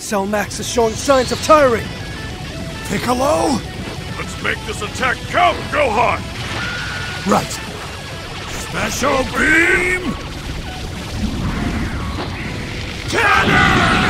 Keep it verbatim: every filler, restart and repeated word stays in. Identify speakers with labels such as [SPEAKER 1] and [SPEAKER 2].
[SPEAKER 1] Cell Max is showing signs of tiring.
[SPEAKER 2] Piccolo?
[SPEAKER 3] Let's make this attack count, Gohan!
[SPEAKER 2] Right. Special beam! Cannon!